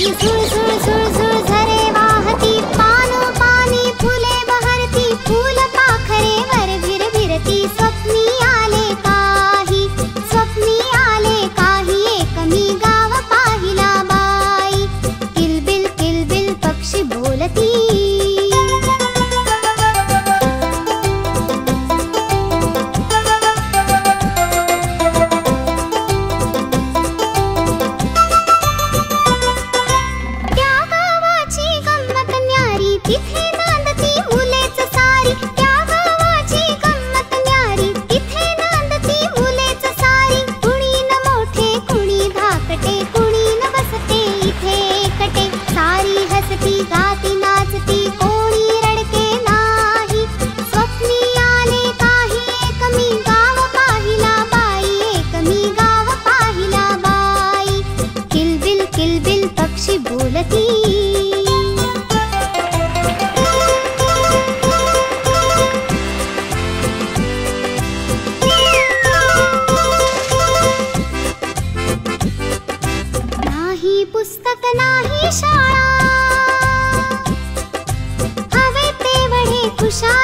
झुळ झुळ झुळ झुळ झरे वाहती, पानो पानी फुले बहरती, फूल पाखरे वर भिरभिरती. स्वप्नी आले काही, स्वप्नी आले काही, एक मी गाव पाहिला बाई. किलबिल पक्षी बोलती. तिथे नांदती मुलेच सारी, त्या गावाची गंमत न्यारी. तिथे नांदती मुलेच सारी, कुणी न मोठे कुणी धाकटे, कुणी न बसते इथे एकटे. सारी हसती गाती नाचती, कोणी रडके नाही. स्वप्नी आले काही, एक मी गाव पाहिला बाई, एक मी गाव पाहिला बाई. किलबिल पक्षी बोलती. पुस्तक नाही शाळा, हवे तेवढे खुशाल.